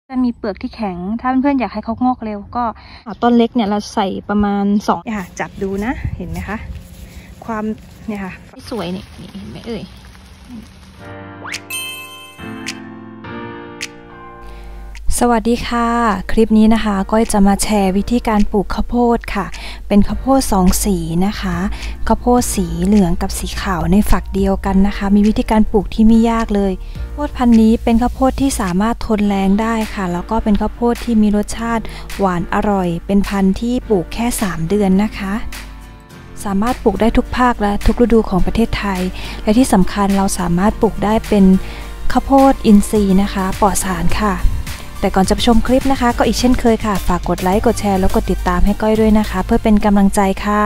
จะมีเปลือกที่แข็งถ้าเพื่อนๆอยากให้เขางอกเร็วก็ต้นเล็กเนี่ยเราใส่ประมาณ2เนี่ยค่ะจับดูนะเห็นไหมคะความเนี่ยค่ะสวยนี่เห็นไหมเอ่ยสวัสดีค่ะคลิปนี้นะคะก้อยจะมาแชร์วิธีการปลูกข้าวโพดค่ะเป็นข้าวโพด2สีนะคะข้าวโพดสีเหลืองกับสีขาวในฝักเดียวกันนะคะมีวิธีการปลูกที่ไม่ยากเลยข้าวโพดพันธุ์นี้เป็นข้าวโพดที่สามารถทนแรงได้ค่ะแล้วก็เป็นข้าวโพดที่มีรสชาติหวานอร่อยเป็นพันธุ์ที่ปลูกแค่3 เดือนนะคะสามารถปลูกได้ทุกภาคและทุกฤดูของประเทศไทยและที่สำคัญเราสามารถปลูกได้เป็นข้าวโพดอินทรีย์นะคะปลอดสารค่ะแต่ก่อนจะไปชมคลิปนะคะก็อีกเช่นเคยค่ะฝากกดไลค์กดแชร์แล้วกดติดตามให้ก้อยด้วยนะคะเพื่อเป็นกำลังใจค่ะ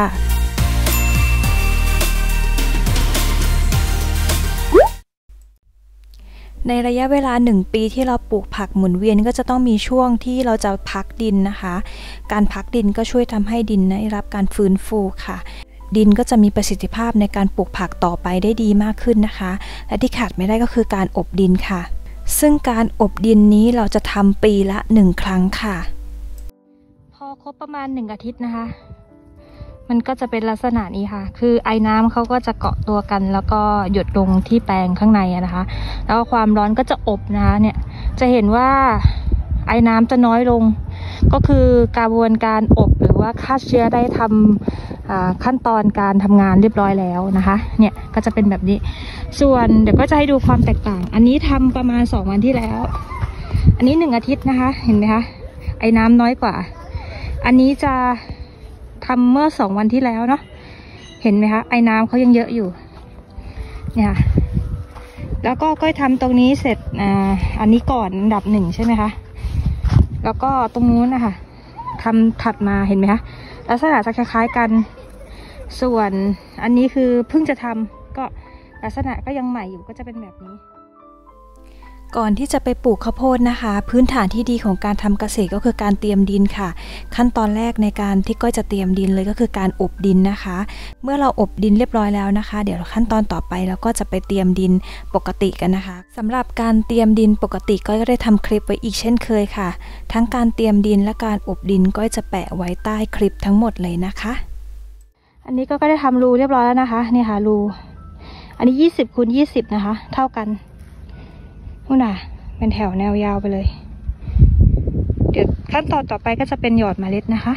ในระยะเวลา1 ปีที่เราปลูกผักหมุนเวียนก็จะต้องมีช่วงที่เราจะพักดินนะคะการพักดินก็ช่วยทำให้ดินได้รับการฟื้นฟูค่ะดินก็จะมีประสิทธิภาพในการปลูกผักต่อไปได้ดีมากขึ้นนะคะและที่ขาดไม่ได้ก็คือการอบดินค่ะซึ่งการอบดินนี้เราจะทำปีละ1 ครั้งค่ะพอครบประมาณ1 อาทิตย์นะคะมันก็จะเป็นลักษณะนี้ค่ะคือไอ้น้ำเขาก็จะเกาะตัวกันแล้วก็หยดลงที่แปลงข้างในนะคะแล้วความร้อนก็จะอบนะคะเนี่ยจะเห็นว่าไอ้น้ำจะน้อยลงก็คือกระบวนการอบหรือว่าฆ่าเชื้อได้ทำขั้นตอนการทำงานเรียบร้อยแล้วนะคะเนี่ยก็จะเป็นแบบนี้ส่วนเดี๋ยวก็จะให้ดูความแตกต่างอันนี้ทำประมาณ2 วันที่แล้วอันนี้1 อาทิตย์นะคะเห็นไหมคะไอ้น้ำน้อยกว่าอันนี้จะทำเมื่อ2 วันที่แล้วเนาะเห็นไหมคะไอ้น้ำเขายังเยอะอยู่เนี่ยแล้วก็ก้อยทำตรงนี้เสร็จอันนี้ก่อนอันดับ1ใช่ไหมคะแล้วก็ตรงนู้นนะคะทำถัดมาเห็นไหมคะลักษณะจะคล้ายๆกันส่วนอันนี้คือเพิ่งจะทำก็ลักษณะก็ยังใหม่อยู่ก็จะเป็นแบบนี้ก่อนที่จะไปปลูกข้าวโพดนะคะพื้นฐานที่ดีของการทำเกษตรก็คือการเตรียมดินค่ะขั้นตอนแรกในการที่ก้อยจะเตรียมดินเลยก็คือการอบดินนะคะเมื่อเราอบดินเรียบร้อยแล้วนะคะเดี๋ยวขั้นตอนต่อไปเราก็จะไปเตรียมดินปกติกันนะคะสำหรับการเตรียมดินปกติก้อยก็ได้ทำคลิปไว้อีกเช่นเคยค่ะทั้งการเตรียมดินและการอบดินก้อยจะแปะไว้ใต้คลิปทั้งหมดเลยนะคะอันนี้ก็ได้ทำรูเรียบร้อยแล้วนะคะนี่ค่ะรูอันนี้20 คูณ 20นะคะเท่ากันนู่นน่ะเป็นแถวแนวยาวไปเลยเดี๋ยวขั้นตอนต่อไปก็จะเป็นหยอดเมล็ดนะคะ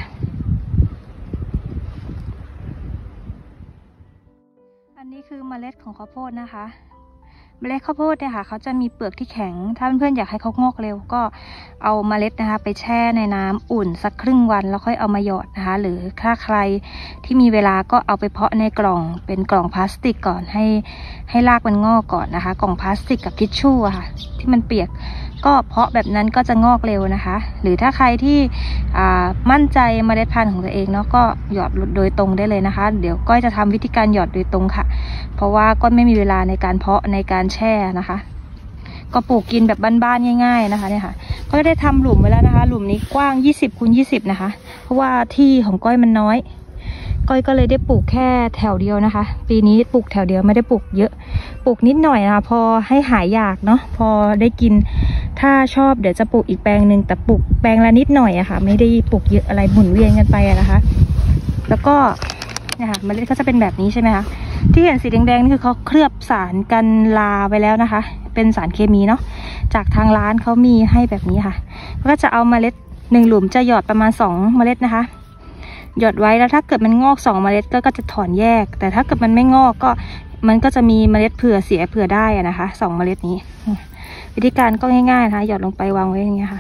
อันนี้คือเมล็ดของข้าวโพดนะคะเมล็ดข้าวโพดเนี่ยค่ะเขาจะมีเปลือกที่แข็งถ้าเพื่อนๆอยากให้เขางอกเร็วก็เอาเมล็ดนะคะไปแช่ในน้ำอุ่นสักครึ่งวันแล้วค่อยเอามาหยอดนะคะหรือถ้าใครที่มีเวลาก็เอาไปเพาะในกล่องเป็นกล่องพลาสติกก่อนให้รากมันงอกก่อนนะคะกล่องพลาสติกกับทิชชู่ค่ะที่มันเปียกก็เพาะแบบนั้นก็จะงอกเร็วนะคะหรือถ้าใครที่มั่นใจเมล็ดพันธุ์ของตัวเองเนาะก็หยอดโดยตรงได้เลยนะคะเดี๋ยวก้อยจะทำวิธีการหยอดโดยตรงค่ะเพราะว่าก้อยไม่มีเวลาในการเพาะในการแช่นะคะก็ปลูกกินแบบบ้านๆง่ายๆนะคะเนี่ยค่ะก็ได้ทำหลุมไว้แล้วนะคะหลุมนี้กว้าง20 คูณ 20นะคะเพราะว่าที่ของก้อยมันน้อยก้อยก็เลยได้ปลูกแค่แถวเดียวนะคะปีนี้ปลูกแถวเดียวไม่ได้ปลูกเยอะปลูกนิดหน่อยนะคะพอให้หายอยากเนาะพอได้กินถ้าชอบเดี๋ยวจะปลูกอีกแปลงหนึ่งแต่ปลูกแปลงละนิดหน่อยอะค่ะไม่ได้ปลูกเยอะอะไรหมุนเวียนกันไปนะคะแล้วก็เนี่ยค่ะเมล็ดก็จะเป็นแบบนี้ใช่ไหมคะที่เห็นสีแดงๆนี่คือเขาเคลือบสารกันราไว้แล้วนะคะเป็นสารเคมีเนาะจากทางร้านเขามีให้แบบนี้ค่ะก็จะเอาเมล็ด1 หลุมจะหยอดประมาณ2 เมล็ดนะคะหยอดไว้แล้วถ้าเกิดมันงอก2 เมล็ดก็จะถอนแยกแต่ถ้าเกิดมันไม่งอกก็มันก็จะมีเมล็ดเผื่อเสียเผื่อได้นะคะ2 เมล็ดนี้วิธีการก็ง่ายๆนะคะหยอดลงไปวางไว้อย่างเงี้ยค่ะ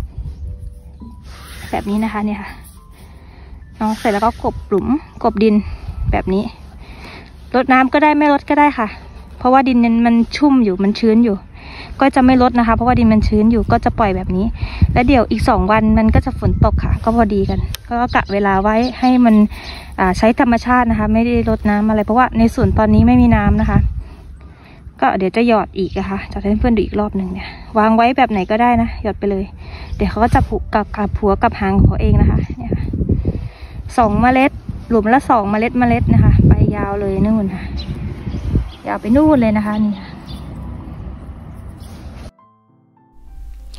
แบบนี้นะคะเนี่ยค่ะเนาะเสร็จแล้วก็กบหลุมกบดินแบบนี้รดน้ำก็ได้ไม่รดก็ได้ค่ะเพราะว่าดินมันชุ่มอยู่มันชื้นอยู่ก็จะไม่ลดนะคะเพราะว่าดินมันชื้นอยู่ก็จะปล่อยแบบนี้แล้วเดี๋ยวอีก2 วันมันก็จะฝนตกค่ะก็พอดีกันก็กะเวลาไว้ให้มันใช้ธรรมชาตินะคะไม่ได้รดน้ำอะไรเพราะว่าในสวนตอนนี้ไม่มีน้ำนะคะก็เดี๋ยวจะหยอดอีกนะคะจะให้เพื่อนดูอีกรอบหนึ่งเนี่ยวางไว้แบบไหนก็ได้นะหยอดไปเลยเดี๋ยวเขาก็จะผูกกับหัวกับหางของเขาเองนะคะเนี่ย2 เมล็ดหลุมละ2 เมล็ดนะคะไปยาวเลยนู่นค่ะยาวไปนู่นเลยนะคะนี่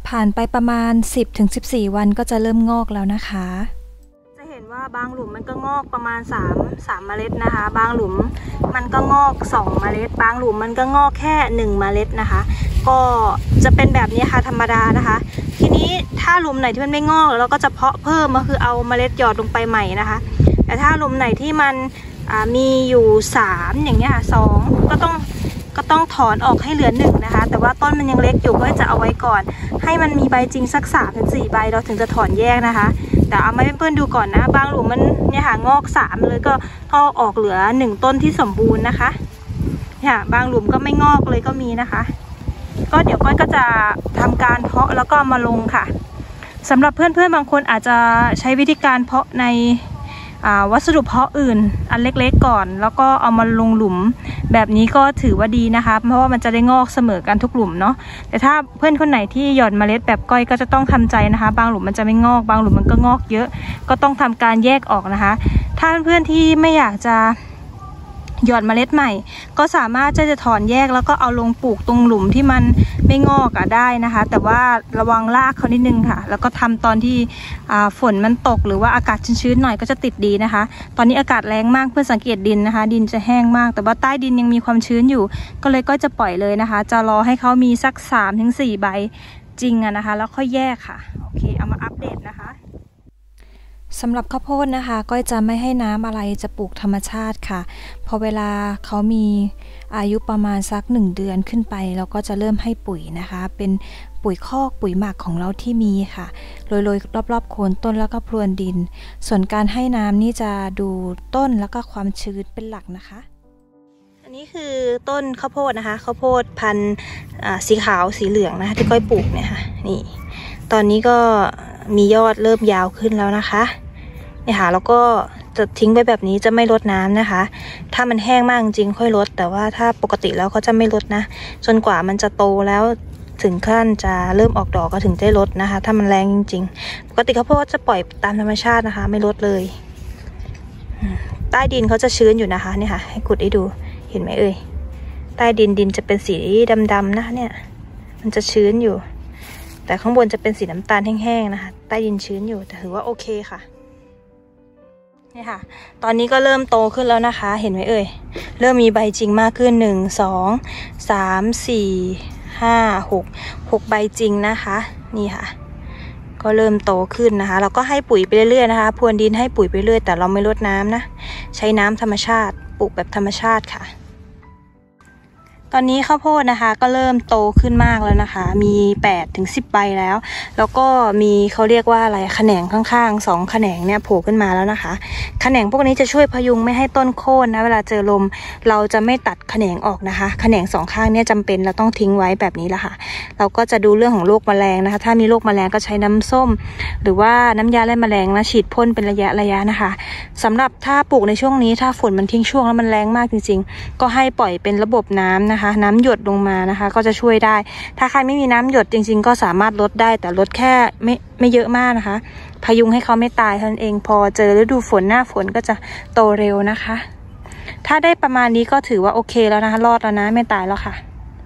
ผ่านไปประมาณ 10-14 วันก็จะเริ่มงอกแล้วนะคะจะเห็นว่าบางหลุมมันก็งอกประมาณ3เมล็ดนะคะบางหลุมมันก็งอก2เมล็ดบางหลุมมันก็งอกแค่1เมล็ดนะคะก็จะเป็นแบบนี้ค่ะธรรมดานะคะทีนี้ถ้าหลุมไหนที่มันไม่งอกเราก็จะเพาะเพิ่มก็คือเอาเมล็ดหยอดลงไปใหม่นะคะแต่ถ้าหลุมไหนที่มันมีอยู่3อย่างเงี้ยค่ะ2ก็ต้องถอนออกให้เหลือ1นะคะแต่ว่าต้นมันยังเล็กอยู่ก็จะเอาไว้ก่อนให้มันมีใบจริงสัก3-4 ใบเราถึงจะถอนแยกนะคะแต่เอามาเพื่อนๆดูก่อนนะบางหลุมมันเนี่ยค่ะงอก3เลยก็ออกเหลือ1ต้นที่สมบูรณ์นะคะเนี่ยบางหลุมก็ไม่งอกเลยก็มีนะคะก็เดี๋ยวก้อยก็จะทำการเพาะแล้วก็มาลงค่ะสำหรับเพื่อนๆบางคนอาจจะใช้วิธีการเพาะในวัสดุเพาะอื่นอันเล็กๆก่อนแล้วก็เอามาลงหลุมแบบนี้ก็ถือว่าดีนะคะเพราะว่ามันจะได้งอกเสมอกันทุกหลุมเนาะแต่ถ้าเพื่อนคนไหนที่หย่อนเมล็ดแบบก้อยก็จะต้องทำใจนะคะบางหลุมมันจะไม่งอกบางหลุมมันก็งอกเยอะก็ต้องทำการแยกออกนะคะถ้าเพื่อนๆที่ไม่อยากจะหยอดเมล็ดใหม่ก็สามารถจะถอนแยกแล้วก็เอาลงปลูกตรงหลุมที่มันไม่งอกได้นะคะแต่ว่าระวังรากเขานิดนึงค่ะแล้วก็ทำตอนที่ฝนมันตกหรือว่าอากาศชื้นๆหน่อยก็จะติดดีนะคะตอนนี้อากาศแรงมากเพื่อสังเกตดินนะคะดินจะแห้งมากแต่ว่าใต้ดินยังมีความชื้นอยู่ก็เลยก็จะปล่อยเลยนะคะจะรอให้เขามีสัก3-4 ใบจริงนะคะแล้วค่อยแยกค่ะโอเคเอามาอัปเดตนะคะสำหรับข้าวโพดนะคะก็จะไม่ให้น้ำอะไรจะปลูกธรรมชาติค่ะพอเวลาเขามีอายุประมาณสัก1 เดือนขึ้นไปเราก็จะเริ่มให้ปุ๋ยนะคะเป็นปุ๋ยคอกปุ๋ยหมักของเราที่มีค่ะโรยๆรอบๆโคนต้นแล้วก็พรวนดินส่วนการให้น้ำนี่จะดูต้นแล้วก็ความชื้นเป็นหลักนะคะอันนี้คือต้นข้าวโพดนะคะข้าวโพดพันธุ์สีขาวสีเหลืองนะคะที่ก้อยปลูกเนี่ยค่ะนี่ตอนนี้ก็มียอดเริ่มยาวขึ้นแล้วนะคะเนี่ยค่ะแล้วก็จะทิ้งไว้แบบนี้จะไม่รดน้ำนะคะถ้ามันแห้งมากจริงค่อยรดแต่ว่าถ้าปกติแล้วเขาจะไม่รดนะจนกว่ามันจะโตแล้วถึงขั้นจะเริ่มออกดอกก็ถึงได้รดนะคะถ้ามันแรงจริงๆปกติข้าวโพดจะปล่อยตามธรรมชาตินะคะไม่รดเลยใต้ดินเขาจะชื้นอยู่นะคะเนี่ยค่ะให้ขุดให้ดูเห็นไหมเอ่ยใต้ดินจะเป็นสีดำๆนะคะเนี่ยมันจะชื้นอยู่แต่ข้างบนจะเป็นสีน้ำตาลแห้งๆนะคะใต้ดินชื้นอยู่แต่ถือว่าโอเคค่ะนี่ค่ะตอนนี้ก็เริ่มโตขึ้นแล้วนะคะเห็นไหมเอ่ยเริ่มมีใบจริงมากขึ้น1 2 3 4 5 6 ใบจริงนะคะนี่ค่ะก็เริ่มโตขึ้นนะคะเราก็ให้ปุ๋ยไปเรื่อยๆนะคะพรวนดินให้ปุ๋ยไปเรื่อยแต่เราไม่รดน้ำนะใช้น้ำธรรมชาติปลูกแบบธรรมชาติค่ะตอนนี้ข้าวโพดนะคะก็เริ่มโตขึ้นมากแล้วนะคะมี8-10 ใบแล้วก็มีเขาเรียกว่าอะไรแขนงข้างๆ2แขนงเนี่ยโผล่ขึ้นมาแล้วนะคะแขนงพวกนี้จะช่วยพยุงไม่ให้ต้นโค่นนะเวลาเจอลมเราจะไม่ตัดแขนงออกนะคะแขนง2ข้างเนี่ยจำเป็นเราต้องทิ้งไว้แบบนี้แหละค่ะเราก็จะดูเรื่องของโรคแมลงนะคะถ้ามีโรคแมลงก็ใช้น้ำส้มหรือว่าน้ำยาไล่แมลงนะฉีดพ่นเป็นระยะนะคะสำหรับถ้าปลูกในช่วงนี้ถ้าฝนมันทิ้งช่วงแล้วมันแรงมากจริงๆก็ให้ปล่อยเป็นระบบน้ำนะคะน้ำหยดลงมานะคะก็จะช่วยได้ถ้าใครไม่มีน้ำหยดจริงๆก็สามารถลดได้แต่ลดแค่ไม่เยอะมากนะคะพยุงให้เขาไม่ตายเท่านั้นเองพอเจอฤดูฝนหน้าฝนก็จะโตเร็วนะคะถ้าได้ประมาณนี้ก็ถือว่าโอเคแล้วนะคะรอดแล้วนะไม่ตายแล้วค่ะ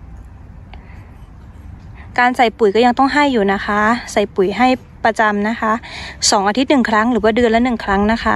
การใส่ปุ๋ยก็ยังต้องให้อยู่นะคะใส่ปุ๋ยให้ประจำนะคะ2 อาทิตย์1 ครั้งหรือว่าเดือนละ1 ครั้งนะคะ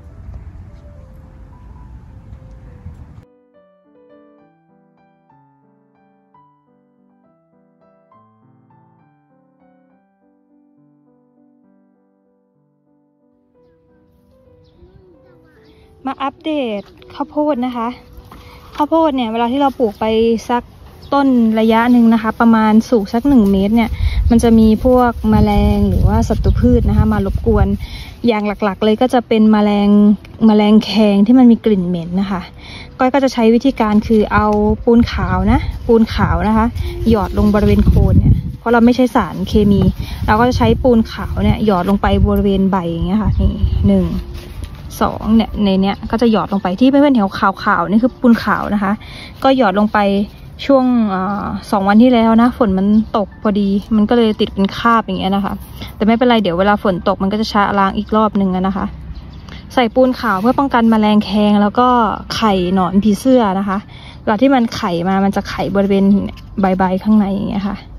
มาอัปเดตข้าวโพดนะคะข้าวโพดเนี่ยเวลาที่เราปลูกไปสักต้นระยะหนึ่งนะคะประมาณสูงสัก1 เมตรเนี่ยมันจะมีพวกแมลงหรือว่าศัตรูพืชนะคะมารบกวนอย่างหลักๆเลยก็จะเป็นแมลงแคงที่มันมีกลิ่นเหม็นนะคะก้อยก็จะใช้วิธีการคือเอาปูนขาวนะคะหยอดลงบริเวณโคนเนี่ยเพราะเราไม่ใช้สารเคมีเราก็จะใช้ปูนขาวเนี่ยหยอดลงไปบริเวณใบอย่างเงี้ยค่ะนี่1 2เนี่ยในเนี้ยก็จะหยอดลงไปที่เพื่อนๆแถวขาวๆนี่คือปูนขาวนะคะก็หยอดลงไปช่วง2 วันที่แล้วนะฝนมันตกพอดีมันก็เลยติดเป็นคราบอย่างเงี้ยนะคะแต่ไม่เป็นไรเดี๋ยวเวลาฝนตกมันก็จะชะล้างอีกรอบนึงนะคะใส่ปูนขาวเพื่อป้องกันแมลงแคงแล้วก็ไข่หนอนผีเสื้อนะคะเวลาที่มันไข่มามันจะไข่บริเวณใบข้างในอย่างเงี้ยค่ะ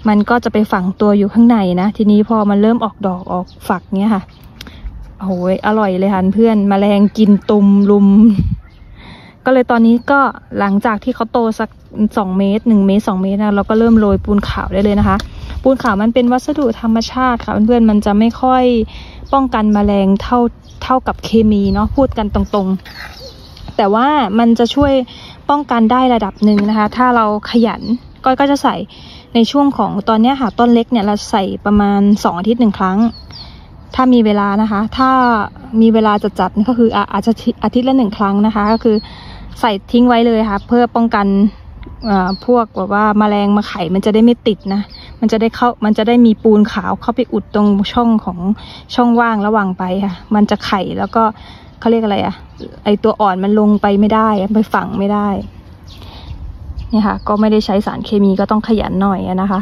มันก็จะไปฝังตัวอยู่ข้างในนะทีนี้พอมันเริ่มออกดอกออกฝักเนี้ยค่ะโอ้ยอร่อยเลยค่ะเพื่อนแมลงกินตุ่มลุมก็เลยตอนนี้ก็หลังจากที่เขาโตสัก2 เมตร1 เมตร 2 เมตรนะเราก็เริ่มโรยปูนขาวได้เลยนะคะปูนขาวมันเป็นวัสดุธรรมชาติค่ะเพื่อนๆมันจะไม่ค่อยป้องกันแมลงเท่ากับเคมีเนาะพูดกันตรงๆแต่ว่ามันจะช่วยป้องกันได้ระดับหนึ่งนะคะถ้าเราขยันก็จะใส่ในช่วงของตอนนี้ค่ะต้นเล็กเนี่ยเราใส่ประมาณ2 อาทิตย์1 ครั้งถ้ามีเวลานะคะถ้ามีเวลาจัดก็คืออาจจะอาทิตย์ละ1 ครั้งนะคะก็คือใส่ทิ้งไว้เลยค่ะเพื่อป้องกันพวกแบบว่าแมลงมาไข่มันจะได้ไม่ติดนะมันจะได้มีปูนขาวเข้าไปอุดตรงช่องว่างระหว่างไปค่ะมันจะไข่แล้วก็เขาเรียกอะไรไอตัวอ่อนมันลงไปไม่ได้ไปฝังไม่ได้เนี่ยค่ะก็ไม่ได้ใช้สารเคมีก็ต้องขยันหน่อยนะคะ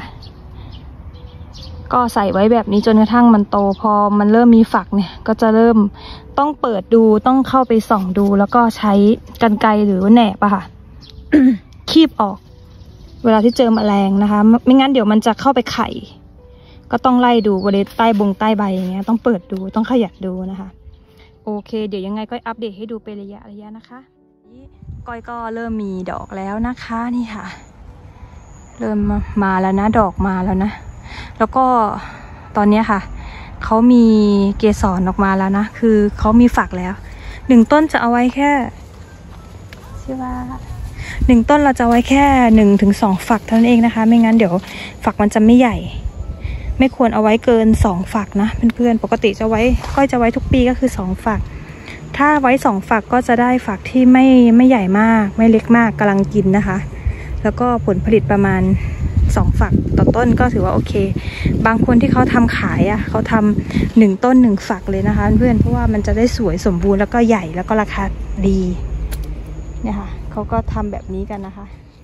ก็ใส่ไว้แบบนี้จนกระทั่งมันโตพอมันเริ่มมีฝักเนี่ยก็จะเริ่มต้องเปิดดูต้องเข้าไปส่องดูแล้วก็ใช้กรรไกรหรือแหนบอะค่ะ คีบออกเวลาที่เจอแมลงนะคะไม่งั้นเดี๋ยวมันจะเข้าไปไข่ก็ต้องไล่ดูบริเวณใต้ใต้ใบอย่างเงี้ยต้องเปิดดูต้องขยับดูนะคะโอเคเดี๋ยวยังไงก็อัปเดตให้ดูเป็นระยะนะคะก้อยก็เริ่มมีดอกแล้วนะคะนี่ค่ะเริ่มมาแล้วนะดอกมาแล้วนะแล้วก็ตอนนี้ค่ะเขามีเกสรออกมาแล้วนะคือเขามีฝักแล้ว1 ต้นจะเอาไว้แค่ใช่ป่ะ1 ต้นเราจะไว้แค่1 ถึง 2 ฝักเท่านั้นเองนะคะไม่งั้นเดี๋ยวฝักมันจะไม่ใหญ่ไม่ควรเอาไว้เกิน2 ฝักนะเพื่อนๆปกติจะไว้ก้อยจะไว้ทุกปีก็คือ2 ฝักถ้าไว้2 ฝักก็จะได้ฝักที่ไม่ใหญ่มากไม่เล็กมากกำลังกินนะคะแล้วก็ผลผลิตประมาณ2 ฝักต่อต้นก็ถือว่าโอเคบางคนที่เขาทำขายเขาทำ1 ต้น 1 ฝักเลยนะคะเพื่อนเพราะว่ามันจะได้สวยสมบูรณ์แล้วก็ใหญ่แล้วก็ราคาดีเนี่ยค่ะเขาก็ทำแบบนี้กันนะคะ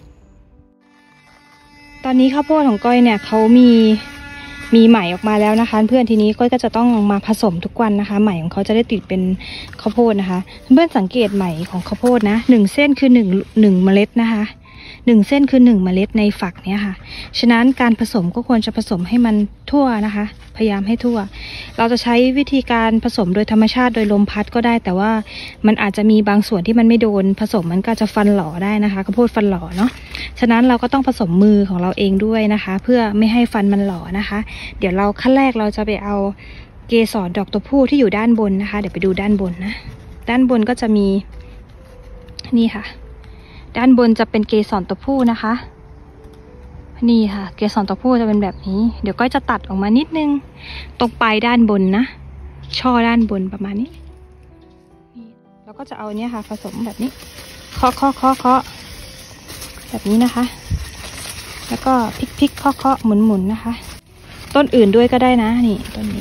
ตอนนี้ข้าวโพดของก้อยเนี่ยเขามีไหมออกมาแล้วนะคะเพื่อนทีนี้ก้อยก็จะต้องมาผสมทุกวันนะคะไหมของเขาจะได้ติดเป็นข้าวโพดนะคะเพื่อนสังเกตไหมของข้าวโพดนะ1 เส้นคือ1 เมล็ดนะคะ1 เส้นคือ1 เมล็ดในฝักเนี้ยค่ะฉะนั้นการผสมก็ควรจะผสมให้มันทั่วนะคะพยายามให้ทั่วเราจะใช้วิธีการผสมโดยธรรมชาติโดยลมพัดก็ได้แต่ว่ามันอาจจะมีบางส่วนที่มันไม่โดนผสมมันก็จะฟันหล่อได้นะคะข้าวโพดฟันหล่อเนาะฉะนั้นเราก็ต้องผสมมือของเราเองด้วยนะคะเพื่อไม่ให้ฟันมันหล่อนะคะเดี๋ยวเราขั้นแรกเราจะไปเอาเกสรดอกตัวผู้ที่อยู่ด้านบนนะคะเดี๋ยวไปดูด้านบนนะด้านบนก็จะมีนี่ค่ะด้านบนจะเป็นเกสรตัวผู้นะคะนี่ค่ะเกสรตัวผู้จะเป็นแบบนี้เดี๋ยวก็จะตัดออกมานิดนึงตรงปลายด้านบนนะช่อด้านบนประมาณนี้แล้วก็จะเอาเนี้ยค่ะผสมแบบนี้เคาะแบบนี้นะคะแล้วก็พลิกเคาะหมุนนะคะต้นอื่นด้วยก็ได้นะนี่ต้นนี้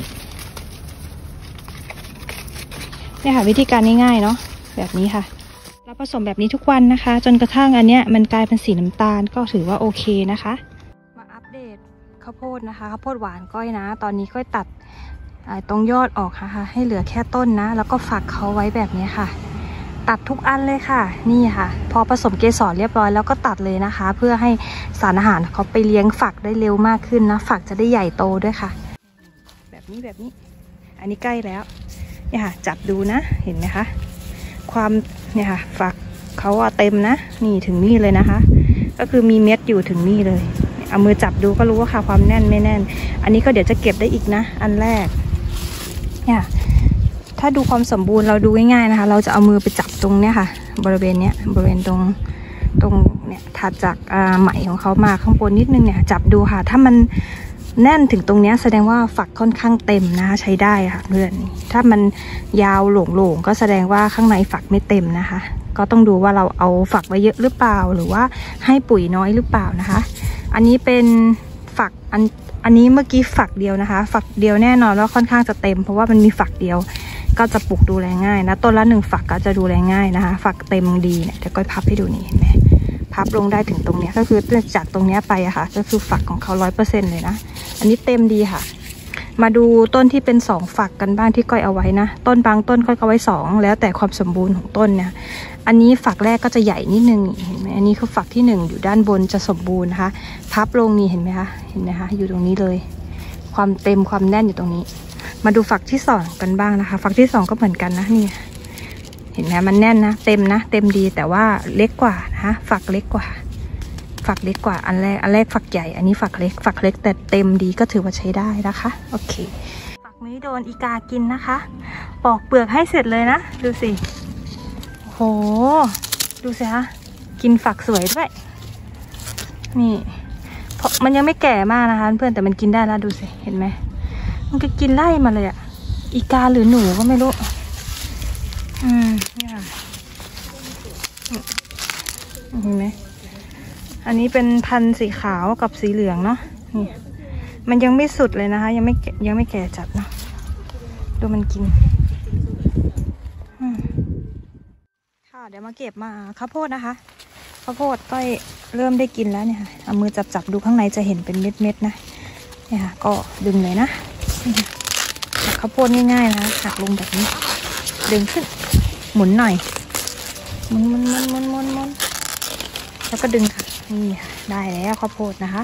เนี่ยค่ะวิธีการง่ายๆเนาะแบบนี้ค่ะเราผสมแบบนี้ทุกวันนะคะจนกระทั่งอันเนี้ยมันกลายเป็นสีน้ำตาลก็ถือว่าโอเคนะคะมาอัปเดตข้าวโพดนะคะข้าวโพดหวานก้อยนะตอนนี้ก้อยตัดตรงยอดออกค่ะให้เหลือแค่ต้นนะแล้วก็ฝักเขาไว้แบบนี้ค่ะตัดทุกอันเลยค่ะนี่ค่ะพอผสมเกสรเรียบร้อยแล้วก็ตัดเลยนะคะเพื่อให้สารอาหารเขาไปเลี้ยงฝักได้เร็วมากขึ้นนะฝักจะได้ใหญ่โตด้วยค่ะแบบนี้อันนี้ใกล้แล้วเนี่ยค่ะจับดูนะเห็นไหมคะความเนี่ยค่ะฝักเขาเต็มนะนี่ถึงนี่เลยนะคะก็คือมีเม็ดอยู่ถึงนี่เลยเอามือจับดูก็รู้ว่าค่ะความแน่นไม่แน่นอันนี้ก็เดี๋ยวจะเก็บได้อีกนะอันแรกเนี่ยถ้าดูความสมบูรณ์เราดูง่ายๆนะคะเราจะเอามือไปจับตรงเนี้ยค่ะบริเวณเนี้ยบริเวณตรงเนี่ยถัดจากไหมของเขามาข้างบนนิดนึงเนี่ยจับดูค่ะถ้ามันแน่นถึงตรงนี้แสดงว่าฝักค่อนข้างเต็มนะคะใช้ได้ค่ะเพื่อนถ้ามันยาวโหล่งๆก็แสดงว่าข้างในฝักไม่เต็มนะคะก็ต้องดูว่าเราเอาฝักไว้เยอะหรือเปล่าหรือว่าให้ปุ๋ยน้อยหรือเปล่านะคะอันนี้เป็นฝักอันนี้เมื่อกี้ฝักเดียวนะคะฝักเดียวแน่นอนว่าค่อนข้างจะเต็มเพราะว่ามันมีฝักเดียวก็จะปลูกดูแลง่ายนะต้นละ1 ฝักก็จะดูแลง่ายนะคะฝักเต็มดีเนี่ยเดี๋ยวก้อยพับให้ดูนี่เห็นไหมพับลงได้ถึงตรงนี้ก็คือจากตรงนี้ไปอะค่ะก็คือฝักของเขา100%เลยนะอันนี้เต็มดีค่ะมาดูต้นที่เป็น2ฝักกันบ้างที่ก้อยเอาไว้นะต้นบางต้นก้อยเอาไว้2แล้วแต่ความสมบูรณ์ของต้นเนี่ยอันนี้ฝักแรกก็จะใหญ่นิดนึงเห็นไหมอันนี้คือฝักที่1อยู่ด้านบนจะสมบูรณ์นะคะพับลงนี่เห็นไหมคะอยู่ตรงนี้เลยความเต็มความแน่นอยู่ตรงนี้มาดูฝักที่2กันบ้างนะคะฝักที่2ก็เหมือนกันนะนี่เห็นไหมมันแน่นนะเต็มดีแต่ว่าเล็กกว่านะคะฝักเล็กกว่าอันแรกฝักใหญ่อันนี้ฝักเล็กแต่เต็มดีก็ถือว่าใช้ได้นะคะโอเคฝักนี้โดนอีกากินนะคะปอกเปลือกให้เสร็จเลยนะดูสิโหดูสิคะกินฝักสวยด้วยนี่เพราะมันยังไม่แก่มากนะคะเพื่อนแต่มันกินได้แล้วดูสิเห็นไหมมันก็กินไล่มาเลยอะอีกาหรือหนูก็ไม่รู้นี่ค่ะเห็นไหมอันนี้เป็นพันธุ์สีขาวกับสีเหลืองเนาะนี่มันยังไม่สุดเลยนะคะยังไม่แก่จัดนะดูมันกินค่ะเดี๋ยวมาเก็บมาข้าวโพดนะคะข้าวโพดก็เริ่มได้กินแล้วเนี่ยค่ะเอามือจับดูข้างในจะเห็นเป็นเม็ดๆนะเนี่ยค่ะก็ดึงเลยนะข้าวโพดง่ายๆนะหักลงแบบนี้ดึงขึ้นหมุนหน่อยหมุนแล้วก็ดึงค่ะนี่ค่ะได้แล้วข้าวโพดนะคะ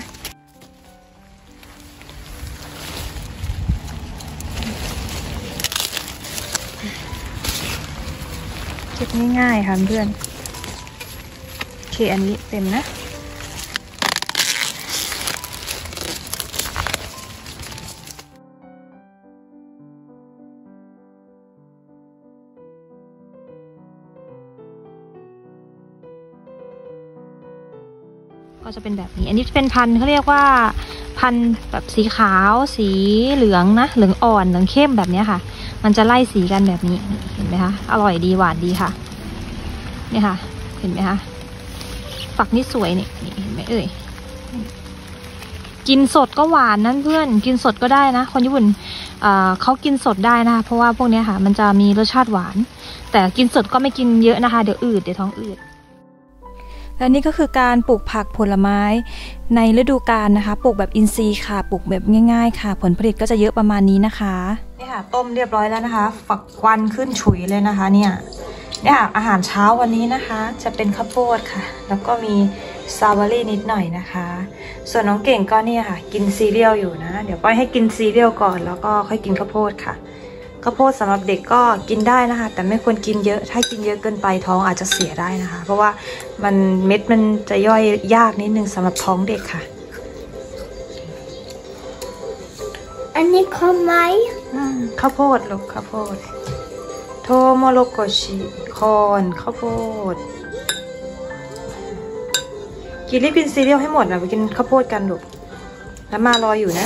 เก็บง่ายๆค่ะเพื่อนโอเคอันนี้เต็มนะก็จะเป็นแบบนี้อันนี้เป็นพันธุ์เขาเรียกว่าพันธุ์แบบสีขาวสีเหลืองนะเหลืองอ่อนเหลืองเข้มแบบนี้ค่ะมันจะไล่สีกันแบบนี้เห็นไหมคะอร่อยดีหวานดีค่ะเนี่ยค่ะเห็นไหมคะฝักนี่สวยนี่เห็นไหมเอ่ยกินสดก็หวานนั่นเพื่อนกินสดก็ได้นะคนญี่ปุ่นเขากินสดได้นะคะเพราะว่าพวกนี้ค่ะมันจะมีรสชาติหวานแต่กินสดก็ไม่กินเยอะนะคะเดี๋ยวท้องอืดและนี่ก็คือการปลูกผักผลไม้ในฤดูกาลนะคะปลูกแบบอินทรีย์ค่ะปลูกแบบง่ายๆค่ะผลผลิตก็จะเยอะประมาณนี้นะคะนี่ค่ะต้มเรียบร้อยแล้วนะคะฝักควันขึ้นฉุยเลยนะคะเนี่ยค่ะอาหารเช้าวันนี้นะคะจะเป็นข้าวโพดค่ะแล้วก็มีสตรอเบอรี่นิดหน่อยนะคะส่วนน้องเก่งก็เนี่ยค่ะกินซีเรียลอยู่นะเดี๋ยวป้อยให้กินซีเรียลก่อนแล้วก็ค่อยกินข้าวโพดค่ะข้าวโพดสำหรับเด็กก็กินได้นะคะแต่ไม่ควรกินเยอะถ้ากินเยอะเกินไปท้องอาจจะเสียได้นะคะเพราะว่ามันเม็ดมันจะย่อยยากนิดนึงสำหรับท้องเด็กค่ะอันนี้ข้าวไหมข้าวโพดลูกข้าวโพดโทโมโรโกชิคอนข้าวโพดกินรีบกินซีเรียลให้หมดนะไปกินข้าวโพดกันลูกแล้วมารออยู่นะ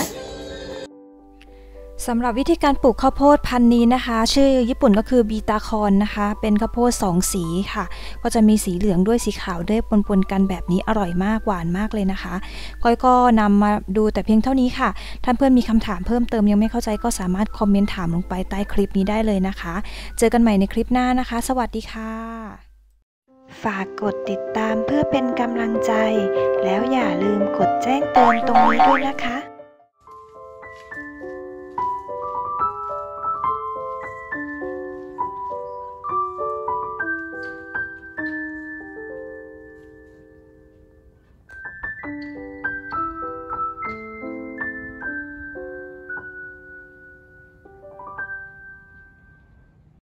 สำหรับวิธีการปลูกข้าวโพดพันธุ์นี้นะคะชื่อญี่ปุ่นก็คือบีตาคอนนะคะเป็นข้าวโพด2สีค่ะก็จะมีสีเหลืองด้วยสีขาวด้วยปนๆกันแบบนี้อร่อยมากหวานมากเลยนะคะก้อยก็นำมาดูแต่เพียงเท่านี้ค่ะท่านเพื่อนมีคำถามเพิ่มเติมยังไม่เข้าใจก็สามารถคอมเมนต์ถามลงไปใต้คลิปนี้ได้เลยนะคะเจอกันใหม่ในคลิปหน้านะคะสวัสดีค่ะฝากกดติดตามเพื่อเป็นกำลังใจแล้วอย่าลืมกดแจ้งเตือนตรงนี้ด้วยนะคะ